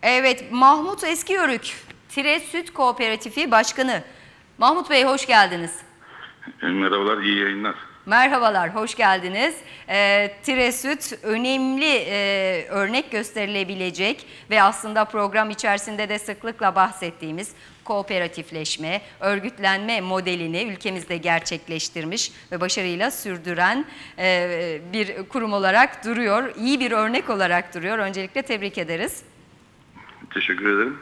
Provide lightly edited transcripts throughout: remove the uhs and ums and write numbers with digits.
Evet, Mahmut Eskiyörük, Tire Süt Kooperatifi Başkanı. Mahmut Bey hoş geldiniz. Merhabalar, iyi yayınlar. Merhabalar, hoş geldiniz. Tire Süt önemli örnek gösterilebilecek ve aslında program içerisinde de sıklıkla bahsettiğimiz kooperatifleşme, örgütlenme modelini ülkemizde gerçekleştirmiş ve başarıyla sürdüren bir kurum olarak duruyor. İyi bir örnek olarak duruyor. Öncelikle tebrik ederiz. Teşekkür ederim.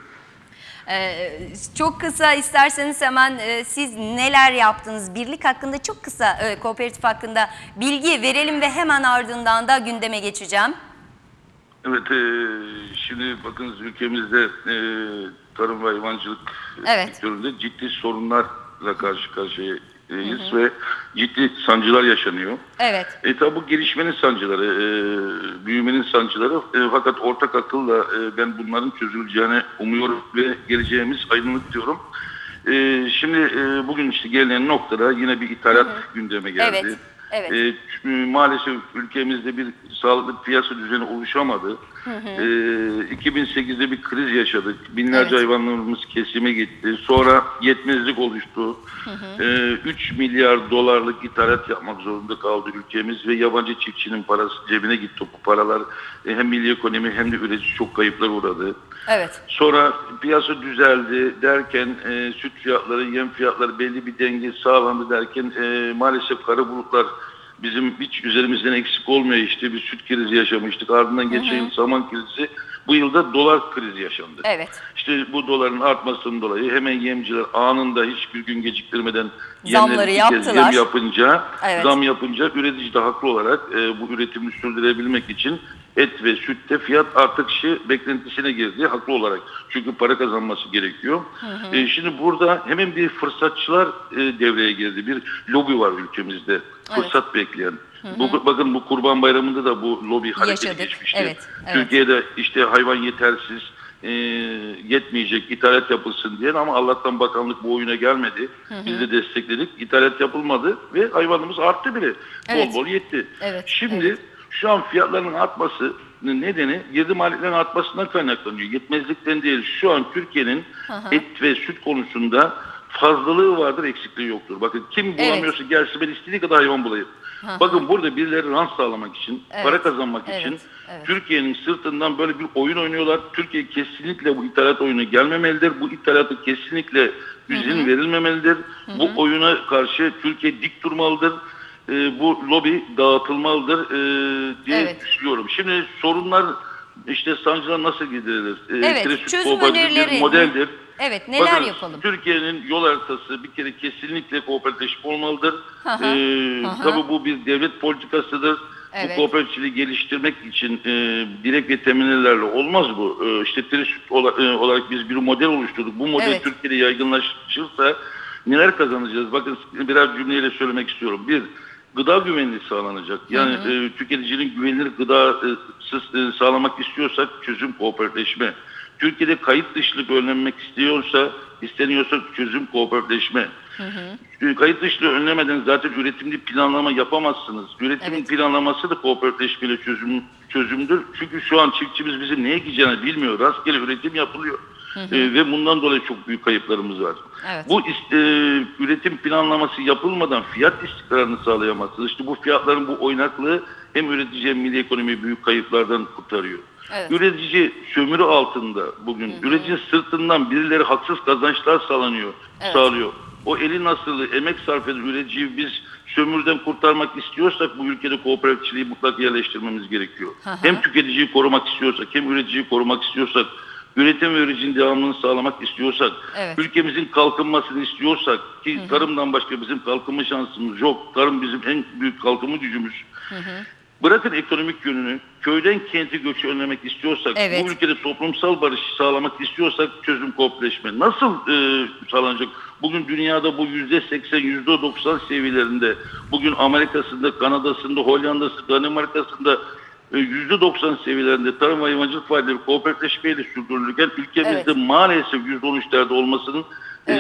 Çok kısa isterseniz hemen siz neler yaptınız? Birlik hakkında çok kısa, kooperatif hakkında bilgi verelim ve hemen ardından da gündeme geçeceğim. Evet, şimdi bakınız ülkemizde tarım ve hayvancılık sektöründe ciddi sorunlarla karşı karşıyayız ve ciddi sancılar yaşanıyor. Evet. Tabi bu gelişmenin sancıları, büyümenin sancıları fakat ortak akılla ben bunların çözüleceğini umuyorum ve geleceğimiz aydınlık diyorum. Şimdi bugün işte gelinen noktada yine bir ithalat gündeme geldi. Evet. Evet. Maalesef ülkemizde bir sağlıklı piyasa düzeni oluşamadı. 2008'de bir kriz yaşadık. Binlerce hayvanlarımız kesime gitti. Sonra yetmezlik oluştu. 3 milyar dolarlık ithalat yapmak zorunda kaldı ülkemiz ve yabancı çiftçinin parası cebine gitti. Bu paralar hem milli ekonomi hem de üretici çok kayıplar uğradı. Evet. Sonra piyasa düzeldi derken süt fiyatları, yem fiyatları belli bir denge sağlandı derken maalesef kara bulutlar bizim hiç üzerimizden eksik olmuyor. İşte bir süt krizi yaşamıştık. Ardından geçen yıl saman krizi. Bu yılda dolar krizi yaşandı. Evet. İşte bu doların artmasının dolayı hemen yemciler anında hiçbir gün geciktirmeden zamları yaptılar. Zam yapınca üretici de haklı olarak bu üretimi sürdürebilmek için et ve sütte fiyat artışı beklentisine girdi haklı olarak. Çünkü para kazanması gerekiyor. Şimdi burada hemen bir fırsatçılar devreye girdi. Bir lobi var ülkemizde. Fırsat bekleyen. Bakın bu Kurban Bayramı'nda da bu lobi hareketi geçmişti. Evet. Türkiye'de işte hayvan yetersiz, yetmeyecek, ithalat yapılsın diyen ama Allah'tan bakanlık bu oyuna gelmedi. Biz de destekledik. İthalat yapılmadı ve hayvanımız arttı bile. Bol bol yetti. Şimdi şu an fiyatların artması nedeni girdi maliyetlerin artmasından kaynaklanıyor. Yetmezlikten değil. Şu an Türkiye'nin et ve süt konusunda fazlalığı vardır, eksikliği yoktur. Bakın kim bulamıyorsa gelsin, ben istediği kadar hayvan bulayım. Bakın burada birileri rant sağlamak için, para kazanmak için Türkiye'nin sırtından böyle bir oyun oynuyorlar. Türkiye kesinlikle bu ithalat oyunu gelmemelidir. Bu ithalatı kesinlikle izin verilmemelidir. Bu oyuna karşı Türkiye dik durmalıdır. Bu lobi dağıtılmalıdır diye düşünüyorum. Şimdi sorunlar işte sancılar nasıl giderilir? Çözüm önerileri bir modeldir. Evet, neler bakın, yapalım? Türkiye'nin yol haritası bir kere kesinlikle kooperatifleşme olmalıdır. Tabii bu bir devlet politikasıdır. Bu kooperatifliği geliştirmek için direkt ve teminlerle olmaz bu. İşte Trisüt olarak biz bir model oluşturduk. Bu model Türkiye'de yaygınlaşırsa neler kazanacağız? Bakın biraz cümleyle söylemek istiyorum. Bir, gıda güvenliği sağlanacak. Yani tüketicinin güvenilir gıda sağlamak istiyorsak çözüm kooperatifleşme. Türkiye'de kayıt dışılık önlenmek isteniyorsa çözüm kooperatifleşme. Kayıt dışılığı önlemeden zaten üretimli planlama yapamazsınız. Üretimin planlaması da kooperatifleşmeyle çözümdür. Çünkü şu an çiftçimiz bizim ne ekeceğini bilmiyor. Rastgele üretim yapılıyor. Ve bundan dolayı çok büyük kayıplarımız var. Bu üretim planlaması yapılmadan fiyat istikrarını sağlayamazsınız. İşte bu fiyatların bu oynaklığı hem üretici hem milli ekonomiyi büyük kayıplardan kurtarıyor. Üretici sömürü altında bugün. Üreticinin sırtından birileri haksız kazançlar sağlıyor. O eli nasıl emek sarf eden üreticiyi biz sömürden kurtarmak istiyorsak bu ülkede kooperatifçiliği mutlaka yerleştirmemiz gerekiyor. Hem tüketiciyi korumak istiyorsak hem üreticiyi korumak istiyorsak, üretim ve üreticinin devamlılığını sağlamak istiyorsak, ülkemizin kalkınmasını istiyorsak ki tarımdan başka bizim kalkınma şansımız yok. Tarım bizim en büyük kalkınma gücümüz. Bırakın ekonomik yönünü, köyden kenti göçü önlemek istiyorsak, bu ülkede toplumsal barışı sağlamak istiyorsak çözüm kooperatifleşme. Nasıl sağlanacak? Bugün dünyada bu %80, %90 seviyelerinde, bugün Amerika'sında, Kanada'sında, Hollanda'sında, Danimarka'sında %90 seviyelerinde tarım ve hayvancılık faaliyetleri kooperatifleşmeyle sürdürülürken ülkemizde maalesef %13'lerde olmasının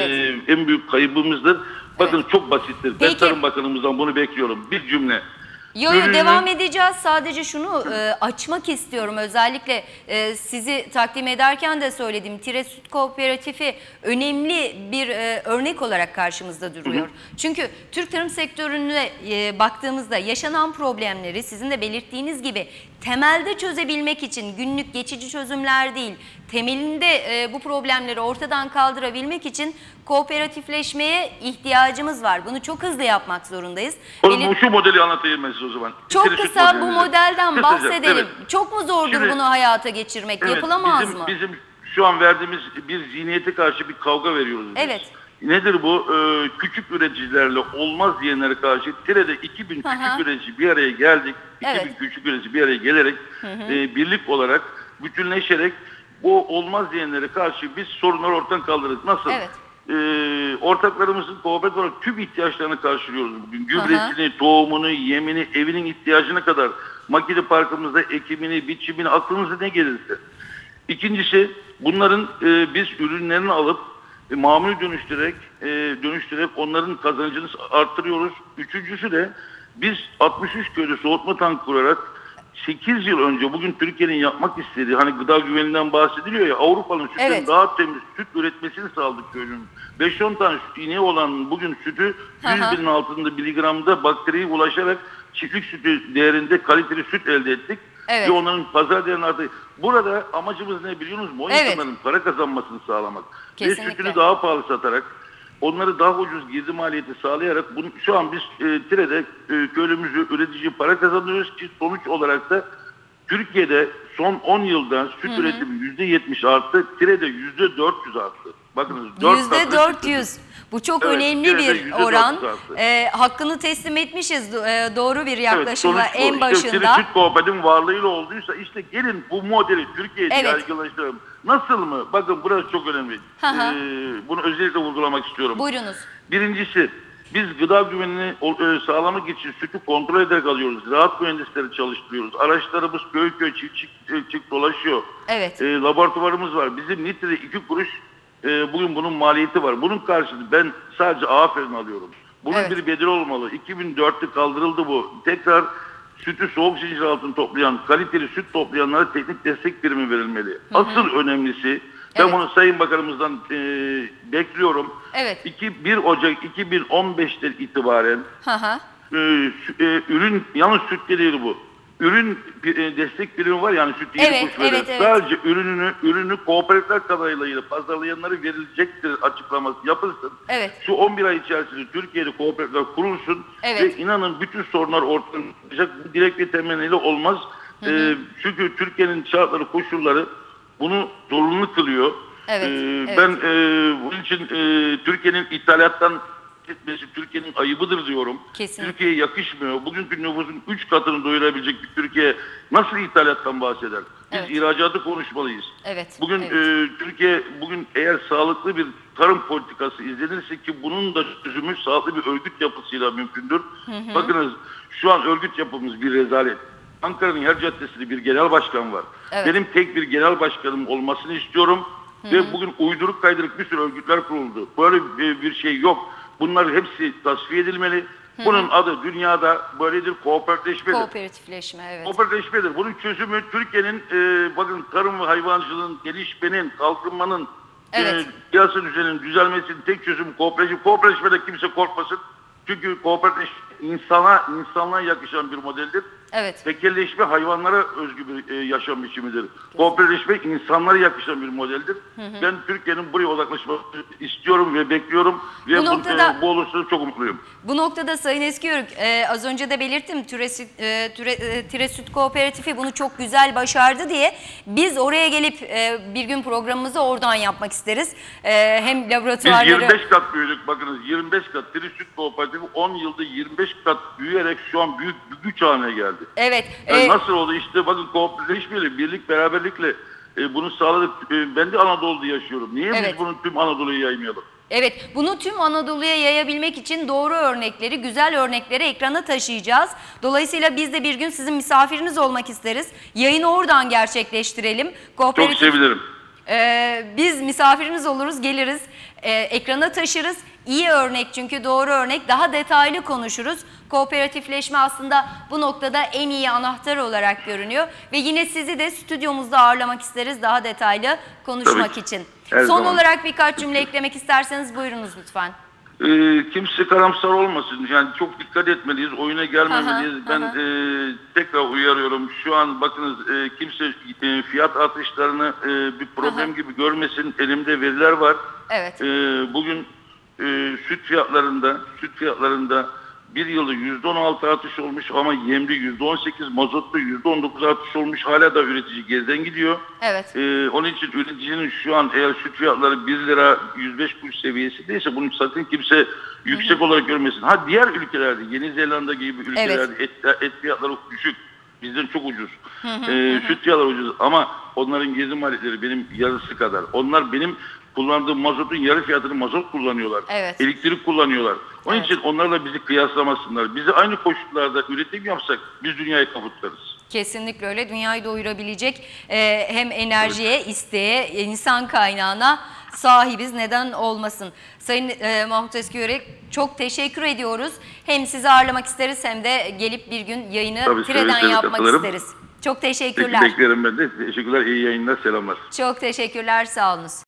en büyük kaybımızdır. Bakın çok basittir. Ben Tarım Bakanımızdan bunu bekliyorum. Bir cümle. Yo, devam edeceğiz. Sadece şunu açmak istiyorum. Özellikle sizi takdim ederken de söyledim. Tire Süt Kooperatifi önemli bir örnek olarak karşımızda duruyor. Çünkü Türk tarım sektörüne baktığımızda yaşanan problemleri sizin de belirttiğiniz gibi temelde çözebilmek için, günlük geçici çözümler değil, temelinde bu problemleri ortadan kaldırabilmek için kooperatifleşmeye ihtiyacımız var. Bunu çok hızlı yapmak zorundayız. Şu modeli anlatayım ben size o zaman. Çok kısa bu modelden bahsedelim. Evet. Çok mu zordur Şimdi, bunu hayata geçirmek? evet, Yapılamaz mı? Bizim şu an verdiğimiz bir zihniyete karşı bir kavga veriyoruz biz. Evet. Nedir bu? Küçük üreticilerle olmaz diyenlere karşı Tire'de 2000 küçük üretici bir araya geldik. 2000 küçük üretici bir araya gelerek birlik olarak bütünleşerek bu olmaz diyenlere karşı biz sorunları ortadan kaldırdık. Nasıl? Evet. Ortaklarımızın kooperatif olarak tüm ihtiyaçlarını karşılıyoruz bugün. Gübresini, tohumunu, yemini, evinin ihtiyacına kadar makine parkımızda ekimini, biçimini, aklınıza ne gelirse. İkincisi bunların biz ürünlerini alıp mamul dönüştürerek onların kazancını arttırıyoruz. Üçüncüsü de biz 63 köyde soğutma tank kurarak 8 yıl önce bugün Türkiye'nin yapmak istediği hani gıda güveninden bahsediliyor ya Avrupa'nın sütün daha temiz süt üretmesini sağladık köylünün. 5-10 tane süt ineği olan bugün sütü 100 binin altında miligramda bakteriye ulaşarak çiftlik sütü değerinde kaliteli süt elde ettik. Ve onların pazar değerini arttırdık. Burada amacımız ne biliyor musunuz? O insanların para kazanmasını sağlamak. Kesinlikle. Ve sütünü daha pahalı satarak onları daha ucuz girdi maliyeti sağlayarak şu an biz Tire'de köylümüzü üretici para kazanıyoruz ki sonuç olarak da Türkiye'de son 10 yılda süt üretimi %70 arttı. Tire'de %400 arttı. Bakınız %400. Bu çok önemli bir oran. Hakkını teslim etmişiz doğru bir yaklaşımla en başında. Tire Süt Kooperatif'in varlığıyla olduysa işte gelin bu modeli Türkiye'de yaygınlaştıralım. Nasıl mı? Bakın burası çok önemli. Bunu özellikle vurgulamak istiyorum. Buyurunuz. Birincisi biz gıda güvenini sağlamak için sütü kontrol ederek alıyoruz. Ziraat mühendisleri çalıştırıyoruz. Araçlarımız köy köy çift dolaşıyor. Evet. Laboratuvarımız var. Bizim litrede 2 kuruş bugün bunun maliyeti var. Bunun karşılığında ben sadece aferin alıyorum. Bunun bir bedeli olmalı. 2004'te kaldırıldı bu. Tekrar sütü soğuk zincir altında toplayan, kaliteli süt toplayanlara teknik destek birimi verilmeli. Asıl önemlisi, ben bunu Sayın Bakanımızdan bekliyorum. 1 Ocak 2015'ten itibaren ürün, yalnız süt değil bu. Ürün destek birimi var yani süt 7 kuruş verir. Sadece ürünü kooperatifler kadarıyla pazarlayanlara verilecektir açıklaması yapılsın. Şu 11 ay içerisinde Türkiye'de kooperatifler kurulsun ve inanın bütün sorunlar ortadan çıkacak. Direkt ve temenniyle olmaz. Çünkü Türkiye'nin şartları, koşulları bunu zorunlu kılıyor. Ben bunun için Türkiye'nin ithalattan etmesi Türkiye'nin ayıbıdır diyorum. Türkiye'ye yakışmıyor. Bugünkü nüfusun 3 katını doyurabilecek bir Türkiye nasıl ithalattan bahseder? Biz ihracatı konuşmalıyız. Bugün Türkiye eğer sağlıklı bir tarım politikası izlenirse ki bunun da çözümü sağlıklı bir örgüt yapısıyla mümkündür. Bakınız şu an örgüt yapımız bir rezalet. Ankara'nın her caddesinde bir genel başkan var. Benim tek bir genel başkanım olmasını istiyorum. Ve bugün uyduruk kaydırık bir sürü örgütler kuruldu. Böyle bir şey yok. Bunlar hepsi tasfiye edilmeli. Bunun adı dünyada böyledir, kooperatifleşmedir. Kooperatifleşmedir. Bunun çözümü Türkiye'nin bakın tarım ve hayvancılığın gelişmenin, kalkınmanın, piyasa düzeninin düzelmesinin tek çözümü kooperatif. Kooperatifleşmede kimse korkmasın. Çünkü kooperatif insanlığa yakışan bir modeldir. Tekelleşme hayvanlara özgü bir yaşam biçimidir. Kooperatifleşme insanlara yakışan bir modeldir. Ben Türkiye'nin buraya odaklaşmasını istiyorum ve bekliyorum ve bu olursa çok umutluyum. Bu noktada Sayın Eskiyörük az önce de belirttim Tire Süt Kooperatifi bunu çok güzel başardı diye biz oraya gelip bir gün programımızı oradan yapmak isteriz. Hem laboratuvarları... Biz 25 kat büyüdük bakınız 25 kat Tire Süt Kooperatifi 10 yılda 25 kat büyüyerek şu an büyük bir güç haline geldi. Yani nasıl oldu işte bakın kooperatifleşmeyle birlik beraberlikle bunu sağladık. Ben de Anadolu'da yaşıyorum. Niye biz bunu tüm Anadolu'ya yaymayalım? Bunu tüm Anadolu'ya yayabilmek için doğru örnekleri, güzel örnekleri ekrana taşıyacağız. Dolayısıyla biz de bir gün sizin misafiriniz olmak isteriz. Yayını oradan gerçekleştirelim. Çok sevinirim. Biz misafiriniz oluruz, geliriz, ekrana taşırız. İyi örnek, çünkü doğru örnek, daha detaylı konuşuruz. Kooperatifleşme aslında bu noktada en iyi anahtar olarak görünüyor. Ve yine sizi de stüdyomuzda ağırlamak isteriz daha detaylı konuşmak için. Her Son zaman. olarak birkaç cümle eklemek isterseniz buyurunuz lütfen. Kimse karamsar olmasın. Yani çok dikkat etmeliyiz. Oyuna gelmemeliyiz. Ben tekrar uyarıyorum. Şu an bakınız, kimse fiyat artışlarını bir problem gibi görmesin. Elimde veriler var. Evet. Bugün süt fiyatlarında bir yılda %16 artış olmuş ama yemli %18, mazotlu %19 artış olmuş. Hala da üretici geriden gidiyor. Evet. Onun için üreticinin şu an eğer süt fiyatları 1 lira 105 kuruş seviyesindeyse bunu sakın kimse yüksek olarak görmesin. Ha, diğer ülkelerde, Yeni Zelanda gibi ülkelerde et fiyatları düşük. Bizden çok ucuz. Süt fiyatları ucuz ama onların gezi maliyetleri benim yarısı kadar. Onlar benim kullandığım mazotun yarı fiyatını mazot kullanıyorlar. Evet. Elektrik kullanıyorlar. Onun için onlarla bizi kıyaslamasınlar. Bizi aynı koşullarda üretim yapsak biz dünyayı kaputlarız. Kesinlikle öyle. Dünyayı doyurabilecek hem enerjiye, isteğe, insan kaynağına sahibiz. Neden olmasın? Sayın Mahmut Eskiyörük, çok teşekkür ediyoruz. Hem sizi ağırlamak isteriz hem de gelip bir gün yayını Tire'den yapmak katılırım. isteriz. Çok teşekkürler. Peki, beklerim ben de. Teşekkürler. İyi yayınlar. Selamlar. Çok teşekkürler. Sağ olunuz.